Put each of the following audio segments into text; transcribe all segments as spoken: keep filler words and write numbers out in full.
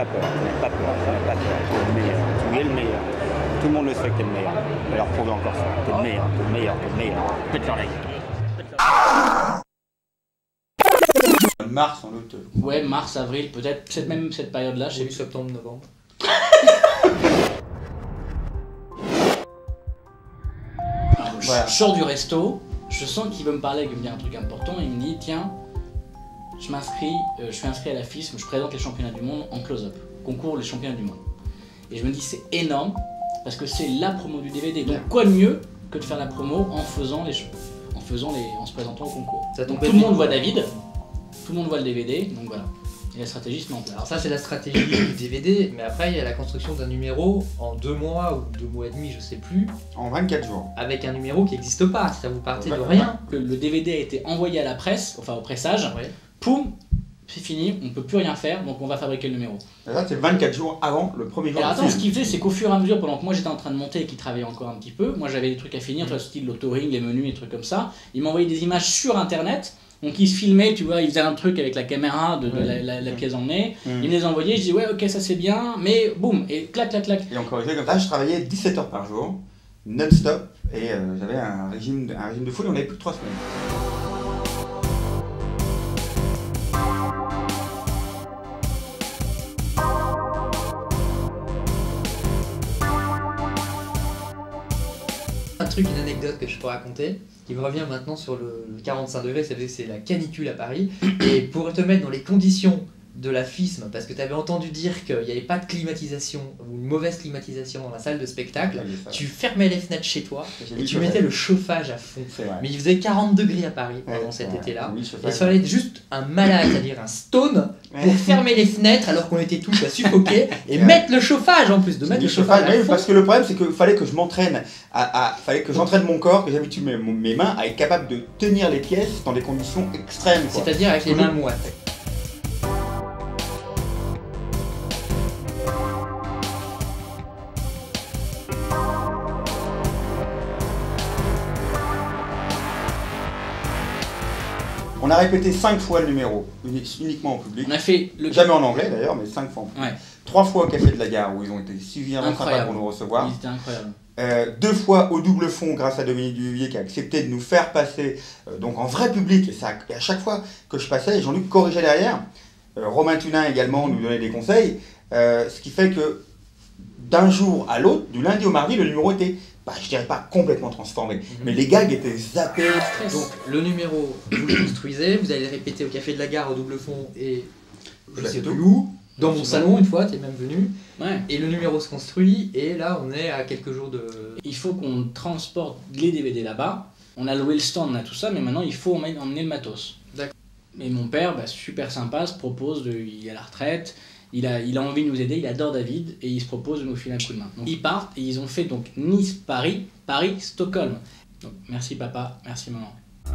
peur, n'aie pas peur, n'aie pas peur, tu es le meilleur, tu es le meilleur. Tout le monde le sait que tu es le meilleur. Alors prouve encore ça, tu es le meilleur, tu es le meilleur, tu es le meilleur. Pète-leur la gueule. Mars en août. Ouais, mars, avril, peut-être, peut-être même cette période-là, je sais plus. Septembre, novembre. Alors, je Voilà. sors du resto, je sens qu'il veut me parler, qu'il veut me dire un truc important, et il me dit tiens, je m'inscris, euh, je suis inscrit à la F I S M, je présente les championnats du monde en close-up, concours les championnats du monde. Et je me dis c'est énorme, parce que c'est la promo du D V D, donc quoi de mieux que de faire la promo en faisant les, en faisant les, en se présentant au concours. Ça Donc tombe tout le monde vite. voit David, tout le monde voit le D V D, donc voilà. Et la stratégie se met en place. Alors ça c'est la stratégie du D V D, mais après il y a la construction d'un numéro en deux mois ou deux mois et demi, je sais plus, En vingt-quatre jours. avec un numéro qui n'existe pas, ça vous partez de Ouais. rien. Que le D V D a été envoyé à la presse, enfin au pressage, Ouais. poum, c'est fini, on peut plus rien faire, donc on va fabriquer le numéro. Et ça, c'est vingt-quatre jours avant le premier jour. Alors du attends, ce film. qu'il faisait, c'est qu'au fur et à mesure, pendant que moi j'étais en train de monter et qu'il travaillait encore un petit peu, moi j'avais des trucs à finir, tu vois, style l'autoring, les menus, des trucs comme ça, il m'envoyait des images sur internet, donc il se filmait, tu vois, il faisait un truc avec la caméra de, de la, la- la pièce emmenée, Mm. il me les envoyait, je dis ouais ok ça c'est bien, mais boum, et clac clac clac. Et on corrigeait comme ça, je travaillais dix-sept heures par jour, non-stop, et euh, j'avais un régime, un régime de foule, on avait plus de trois semaines. Un truc, une anecdote que je peux raconter, qui me revient maintenant sur le le quarante-cinq degrés, ça veut dire que c'est la canicule à Paris, et pour te mettre dans les conditions de la F I S M, parce que tu avais entendu dire qu'il n'y avait pas de climatisation, ou une mauvaise climatisation dans la salle de spectacle, tu fermais les fenêtres chez toi, et tu mettais le chauffage à fond. C'est vrai. Mais il faisait quarante degrés à Paris Ouais, pendant cet ouais. été-là. Oui, le Et chauffage. il fallait juste un malade, c'est-à-dire un stone, pour fermer les fenêtres alors qu'on était tous à suffoquer et Ouais. mettre le chauffage en plus, de mettre Du le chauffage à oui, fond. parce que le problème c'est qu'il fallait que je m'entraîne à, à- fallait que j'entraîne mon corps, que j'habitue mes, mes mains à être capable de tenir les pièces dans des conditions extrêmes. quoi. C'est-à-dire avec les mains moites. On a répété cinq fois le numéro, uni- uniquement en public. On a fait le Jamais en anglais d'ailleurs, mais cinq fois en public. Ouais. Trois fois au Café de la Gare où ils ont été suffisamment sympas Incroyable. pour nous recevoir. Il était incroyable. Euh, deux fois au double fond grâce à Dominique Duvivier qui a accepté de nous faire passer euh, donc en vrai public. Et, ça, et à chaque fois que je passais, Jean-Luc corrigeait derrière. Euh, Romain Tunin également nous donnait des conseils. Euh, ce qui fait que d'un jour à l'autre, du lundi au mardi, le numéro était, bah, je dirais pas complètement transformé, mais les gags étaient zappés. Donc le numéro, vous le construisez, vous allez le répéter au Café de la Gare, au double fond et je Là, sais c'est plus tout. où. Dans mon salon une fois, t'es même venu. Ouais. Et le numéro se construit et là on est à quelques jours de... Il faut qu'on transporte les D V D là-bas. On a loué le stand, on a tout ça, mais maintenant il faut emmener, emmener le matos. D'accord. Et mon père, bah, super sympa, se propose, de, il est à la retraite, il a, il a envie de nous aider, il adore David, et il se propose de nous filer un coup de main. Donc ils partent et ils ont fait donc Nice-Paris, Paris-Stockholm. Donc merci papa, merci maman.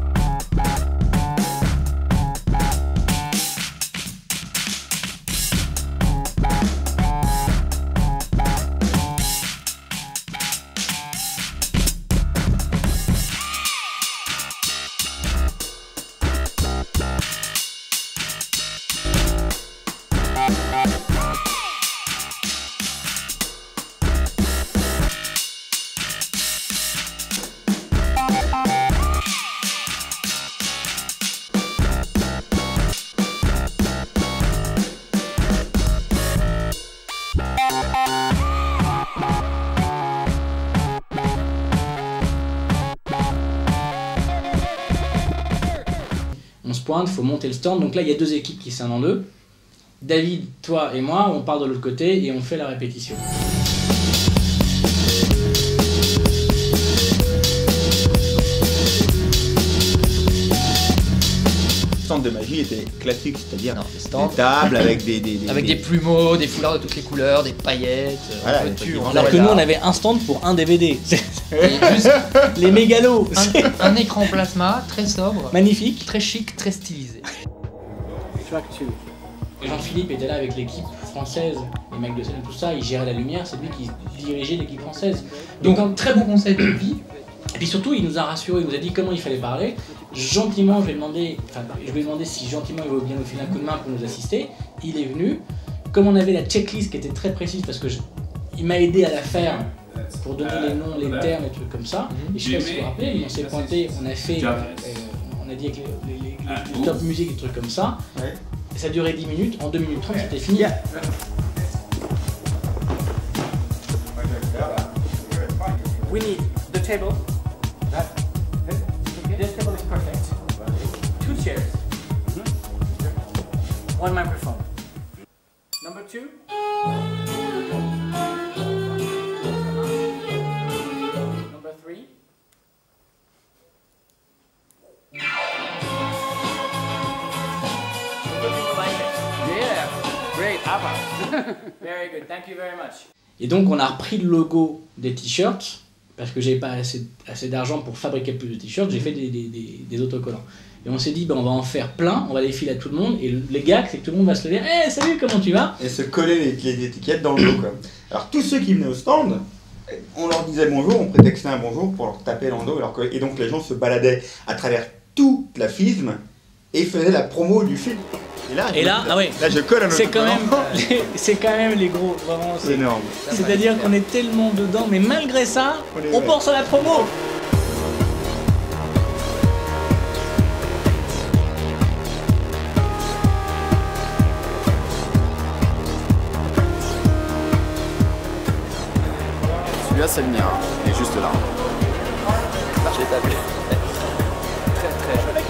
On se pointe, faut monter le stand. Donc là, il y a deux équipes qui scindent en deux. David, toi et moi, on part de l'autre côté et on fait la répétition. Le stand de magie était classique, c'est-à-dire Non, le stand. des tables avec des... des, des Avec des plumeaux, des foulards de toutes les couleurs, des paillettes, Voilà, un peu les de trucs tulle, qui en vendent Alors que hasard. nous, on avait un stand pour un D V D. C'est Et juste les mégalos. un, un écran plasma très sobre, Magnifique. très chic, très stylisé. Tu vois que tu... Jean-Philippe était là avec l'équipe française, les mecs de scène et tout ça, il gérait la lumière, c'est lui qui dirigeait l'équipe française. Donc un très bon conseil de vie. Et puis surtout, il nous a rassurés, il nous a dit comment il fallait parler. Gentiment, je lui ai demandé, enfin, je lui ai demandé si gentiment il voulait bien nous filer un coup de main pour nous assister. Il est venu. comme on avait la checklist qui était très précise, parce que je, il m'a aidé à la faire pour donner les noms, les termes, les trucs comme ça. Et je sais pas si vous vous rappelez, mais on s'est pointé, on a fait, euh, on a dit avec les, les, les, les, les top musique et des trucs comme ça. Ouais. Et ça a duré dix minutes, en deux minutes trente c'était fini. We need the table. This table is perfect. Two chairs. One microphone. Number two. Number three. Yeah, great, Abba. Very good, thank you very much. Et donc on a repris le logo des t-shirts, parce que j'avais pas assez, assez d'argent pour fabriquer plus de t-shirts, j'ai fait des, des, des, des autocollants. Et on s'est dit, ben, on va en faire plein, on va les filer à tout le monde, et les gars, c'est que tout le monde va se lever, hey, salut, comment tu vas? Et se coller les, les étiquettes dans le dos, quoi. Alors tous ceux qui venaient au stand, on leur disait bonjour, on prétextait un bonjour pour leur taper dans le dos, et, leur coller. Et donc les gens se baladaient à travers toute la F I S M et faisaient la promo du film. Et là, Et là, ah ouais, là je colle un c'est quand même, autocollant. c'est quand même les gros, vraiment, C'est c'est énorme. c'est-à-dire qu'on est tellement dedans, mais malgré ça, On est- on ouais. pense à la promo. Celui-là, c'est le mien. Il est juste là. J'ai tapé. Très très joli.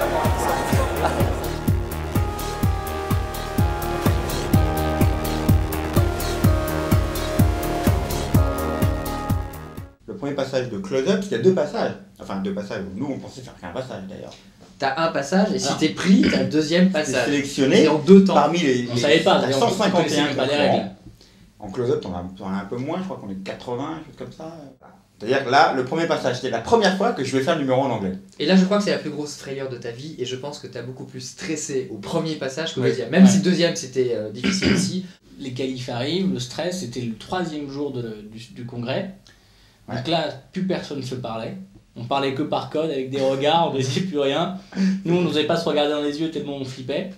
Le premier passage de close-up, il y a deux passages. Enfin, deux passages. Nous, on pensait faire qu'un passage d'ailleurs. T'as un passage et si Alors. t'es pris, t'as le deuxième C'est passage. sélectionné C'est en deux temps. parmi les, On les savait pas, la d'ailleurs, on cent cinquante et connaissait un même pas les concurrents. règles. En close-up, t'en as, t'en as un peu moins, je crois qu'on est quatre-vingts, quelque chose comme ça. C'est-à-dire que là, le premier passage, c'était la première fois que je vais faire le numéro en anglais. Et là, je crois que c'est la plus grosse frayeur de ta vie et je pense que t'as beaucoup plus stressé au premier passage qu'au Oui. deuxième. Même Ouais. si le deuxième c'était euh, difficile aussi. Les qualifs arrivent, le stress, c'était le troisième jour de- du, du congrès. Donc Ouais. là, plus personne ne se parlait. On parlait que par code, avec des regards, on ne disait plus rien. Nous, on n'osait pas se regarder dans les yeux tellement on flippait.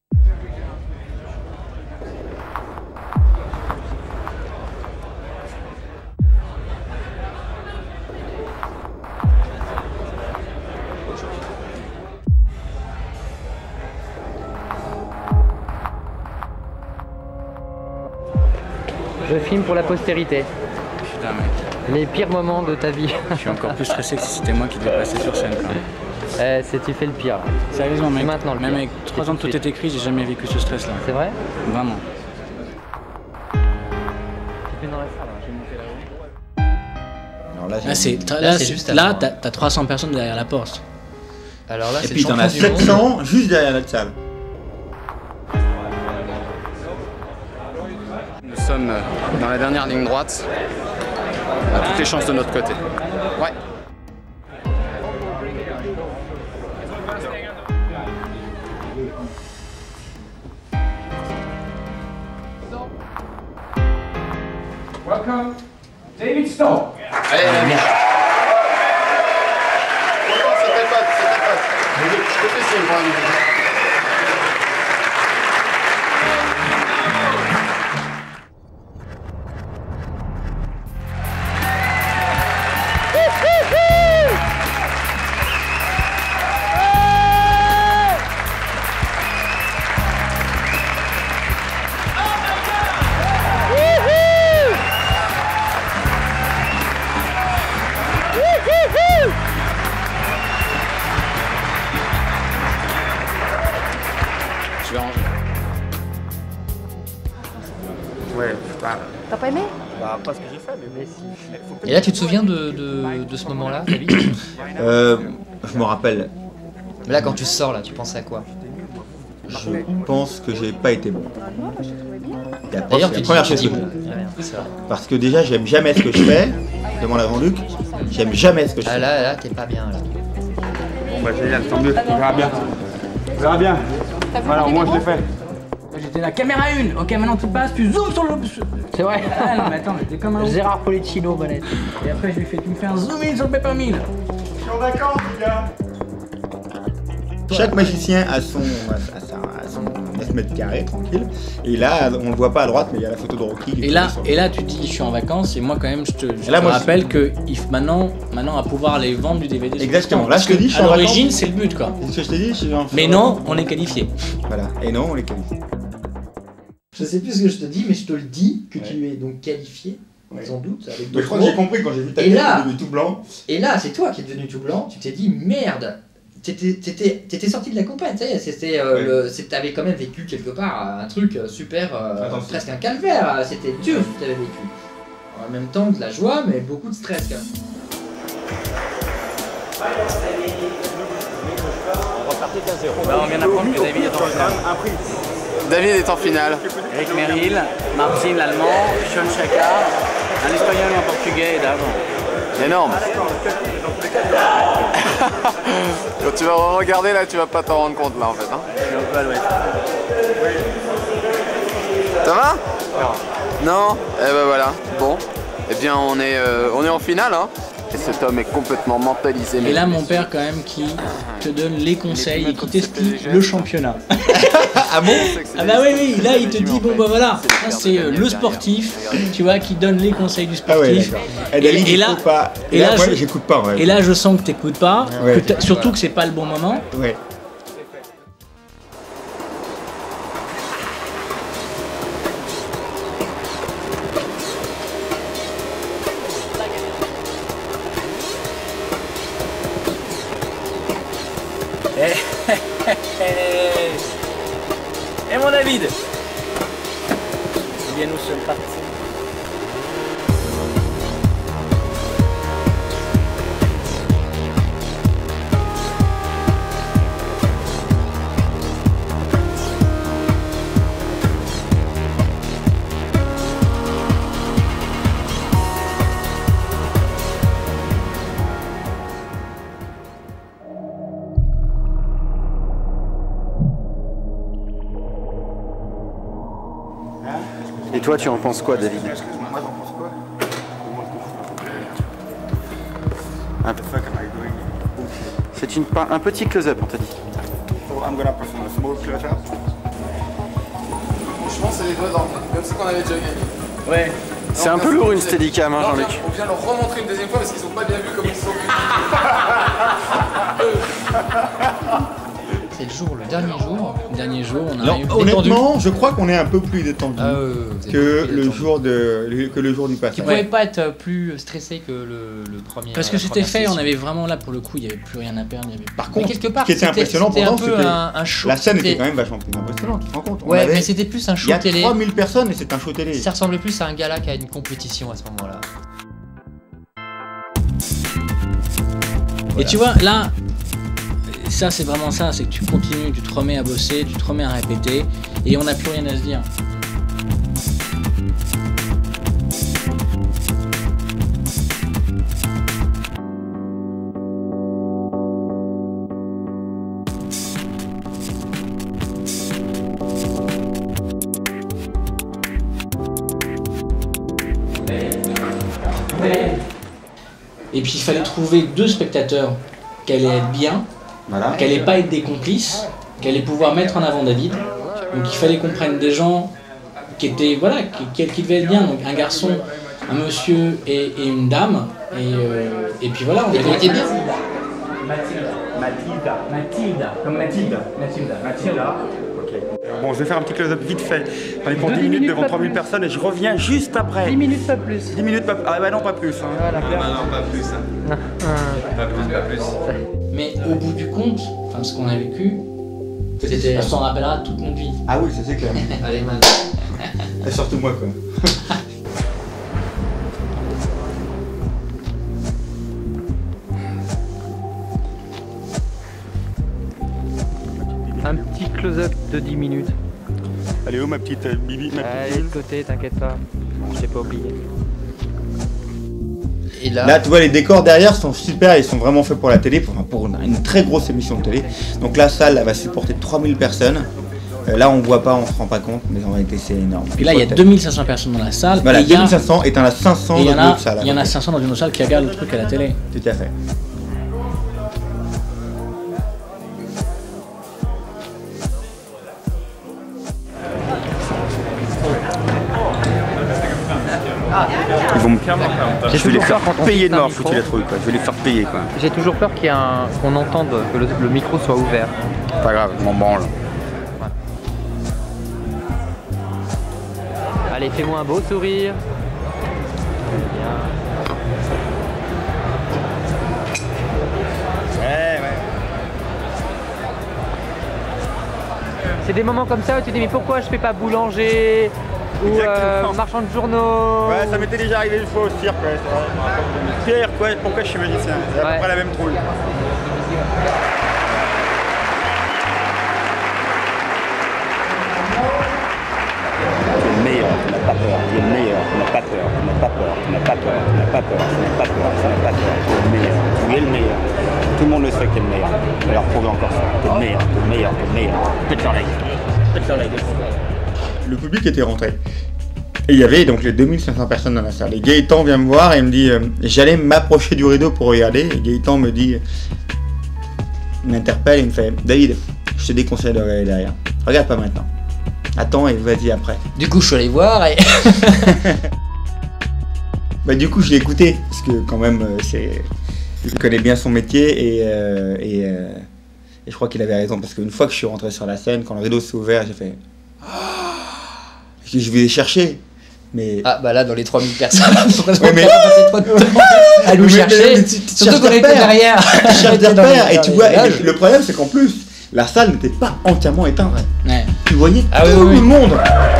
Je filme pour la postérité. Putain mec, Les pires moments de ta vie. je suis encore plus stressé que si c'était moi qui devais passer sur scène quand même. Eh, c'est tu fais le pire. Sérieusement mec, Maintenant, le même pire. avec trois ans de tout est écrit, j'ai jamais vécu ce stress là. C'est vrai? Vraiment. Tu fais dans la salle. hein. Alors là, j'ai- Là, c'est, Là, là, c'est c'est- juste là, avant, t'as, t'as trois cents personnes derrière la porte. Alors là, Et c'est puis le t'en as champion du monde. sept cents juste derrière notre salle. Nous sommes euh, dans la dernière ligne droite. On a toutes les chances de notre côté. Ouais. Welcome, David Stone. Allez, allez. C'était pote, c'était pote. Je te fais signe pour un Je vais ranger. Ouais, putain. T'as pas aimé? Bah, pas ce que j'ai fait, mais bon. Et là, tu te souviens de, de, de ce moment-là, David? Euh, je me rappelle, Mais là, quand tu sors, là, tu penses à quoi? je pense que j'ai pas été bon. Et après, D'ailleurs, c'est tu la dis, première tu chose dis que- bon. Ouais, c'est vrai. Parce que déjà, j'aime jamais ce que je fais. Demande à Jean-Luc. J'aime jamais ce que je Ah fais. là, là, t'es pas bien, là. Bon, bah, génial, tant mieux. On verra bien. On verra bien. Voilà, au moins, je l'ai fait. J'étais la caméra une. Ok, maintenant tu passes, tu zoomes sur le. C'est vrai. Ah non, mais attends, j'étais comme un ouf. Gérard Policino, Valette. Et après, je lui fais, tu me fais un zoom in sur le Peppermill. Je suis en vacances, les gars. Chaque magicien a son, a sa- a son dix mètres carrés, tranquille. Et là, on le voit pas à droite, mais il y a la photo de Rocky. Et là, et là, tu te dis, je suis en vacances, et moi, quand même, je te, je là, te moi, rappelle que il faut maintenant, maintenant, à pouvoir les vendre du D V D. Exactement. Là, je te dis, je suis à en vacances. l'origine, c'est le but, quoi. C'est ce que je t'ai dit, je suis en... Mais non, on est qualifié. Voilà. Et non, on est qualifié. Je sais plus ce que je te dis, mais je te le dis que Ouais. tu es donc qualifié, Ouais. sans doute. Avec Mais je crois que j'ai compris quand j'ai vu ta Et tête, là- tu es tout blanc. Et là, c'est toi qui es devenu tout blanc, tu t'es dit merde, t'étais, t'étais, t'étais sorti de la compète, ça y est, c'était, euh, Ouais. le, c'est, t'avais quand même vécu quelque part un truc euh, super, euh, Attends, presque un calvaire, c'était dur ce que t'avais vécu. En même temps de la joie, mais beaucoup de stress quand même. Là, on vient d'apprendre que David est en finale. David est en finale. Eric Merrill, Martin l'allemand, Sean Chaka, un espagnol, un portugais et Dave. Énorme. Quand tu vas regarder là, tu vas pas t'en rendre compte là en fait. Hein. Je suis un peu à l'ouest. Ça va? Non? Eh ben voilà. Bon. Eh bien on est, euh, on est en finale hein. Et cet homme est complètement mentalisé. Et là, mon père, quand même, qui te donne les conseils et qui t'explique le championnat. Ah bon? Ah bah oui, oui, là, il te dit, bon bah voilà, ça c'est euh, le sportif, tu vois, qui donne les conseils du Ah ouais, sportif. d'accord. Et David, Et- et il là- faut pas. et Et là, là, moi, je- j'écoute pas, ouais. Et là, je sens que t'écoutes pas, Ouais. que t'as- surtout que c'est pas le bon moment. Ouais. Et mon David. Eh bien, nous sommes partis. Et toi tu en penses quoi David? Excuse-moi, moi j'en pense quoi? C'est une, un petit close-up on t'a dit. So I'm gonna perform a small close-up. Je pense que c'est les doigts d'or, comme si qu'on avait déjà gagné. Ouais. C'est un peu lourd une steadicam hein Jean-Luc. On vient leur remontrer une deuxième fois parce qu'ils ont pas bien vu comment ils se sont pris. C'est le jour, le dernier jour. Dernier jour, on Non, arrive détendu. honnêtement, je crois qu'on est un peu plus détendu Ah, ouais, ouais, vous êtes que beaucoup plus le détendu. jour de le- que le jour du Tu passage. pouvais pas être plus stressé que le, le premier. Parce que la c'était première fait, on session. avait vraiment là pour le coup, il n'y avait plus rien à perdre. il y avait- Par Mais contre, quelque part, ce qui était c'était- impressionnant c'était pendant, un peu c'était un, un show. la scène était c'était- quand même vachement plus impressionnante. Tu te rends compte? On Ouais, avait- mais c'était plus un il show y a télé. trois mille personnes et c'est un show télé. Ça ressemblait plus à un gala qu'à une compétition à ce moment-là. Et tu vois, là, ça c'est vraiment ça, c'est que tu continues, tu te remets à bosser, tu te remets à répéter, et on n'a plus rien à se dire. Et puis il fallait trouver deux spectateurs qui allaient être bien, Voilà. qui allaient pas être des complices, qui allaient pouvoir mettre en avant David. Donc il fallait qu'on prenne des gens qui étaient, voilà, qui, qui, qui devaient être bien. Donc un garçon, un monsieur et, et une dame. Et, euh, et puis voilà, on Et vous étiez bien. Mathilda. Mathilda. Mathilda. Comme Mathilda. Mathilda. Mathilda. Bon, je vais faire un petit close-up vite fait. On est pour dix minutes devant trois mille personnes et je reviens juste après. dix minutes pas plus. dix minutes, pas... Ah bah non, pas plus. Hein. Voilà. non, pas plus. Non. Pas plus, pas plus. Mais au bout du compte, enfin ce qu'on a vécu, C'était. on s'en rappellera toute notre vie. Ah oui, ça c'est clair. Allez, man. Et surtout moi quoi. Un petit close-up de dix minutes. Allez où ma petite euh, Bibi, ma petite Allez de côté, t'inquiète pas. Je t'ai pas oublié. Et là, Là, tu vois, les décors derrière sont super, ils sont vraiment faits pour la télé, pour, pour une, une très grosse émission de télé. Donc la salle, elle va supporter trois mille personnes. Euh, là, on voit pas, on se rend pas compte, mais en réalité, c'est énorme. Puis là, il y a deux mille cinq cents personnes dans la salle. Voilà, et il y a- deux mille cinq cents et t'en as cinq cents et il y dans en une a, autre salle. il y en a cinq cents dans une autre salle qui regardent le truc à la télé. Tout à fait. Ils vont me Clairement, clairement. Je vais les toujours faire peur quand on payer fixe de un mort, micro. foutu la trouille, quoi. Je vais les faire payer, quoi. J'ai toujours peur qu'il y ait un... qu'on entende que le, le micro soit ouvert. Pas grave, je m'en branle. Allez, fais-moi un beau sourire. Bien. Ouais, ouais. C'est des moments comme ça où tu te dis mais pourquoi je fais pas boulanger ou euh, Exactement. marchand de journaux. Ouais, ça m'était déjà arrivé une fois au cirque, ouais, c'est vrai. Pierre, quoi, pourquoi je suis magicien? C'est à peu Ouais. près la même trouille. Tu es le meilleur, tu n'as pas peur, tu es le meilleur, tu n'as pas peur, tu n'as pas peur, tu n'as pas peur, tu n'as pas peur, tu n'as pas peur, tu n'as pas peur, tu es le meilleur, tu es le meilleur. Tout le monde le sait que tu es le meilleur. Je vais leur prouver encore ça. Tu es le meilleur, tu es le meilleur, tu es le meilleur. Pète-leur la gueule. Pète-leur la gueule. Le public était rentré. Et il y avait donc les deux mille cinq cents personnes dans la salle. Et Gaëtan vient me voir et me dit, euh, j'allais m'approcher du rideau pour regarder. Et Gaëtan me dit, il m'interpelle et il me fait, David, je te déconseille de regarder derrière. Regarde pas maintenant. Attends et vas-y après. Du coup, je suis allé voir et. Bah du coup, je l'ai écouté parce que quand même, euh, c'est, il connaît bien son métier et euh, et, euh, et je crois qu'il avait raison parce qu'une fois que je suis rentré sur la scène, quand le rideau s'est ouvert, j'ai fait, je vais les chercher. Mais Ah bah là, dans les trois mille personnes, Ouais, mais- on a passé trop de temps à nous Mais- chercher. mais tu- tu Surtout cherches qu'on des était repères. derrière. tu cherches des Dans les- repères et dans tu les vois, et villages. le problème c'est qu'en plus, la salle n'était pas entièrement éteinte. Ouais. Tu voyais Ah tout oui, oui, le oui. monde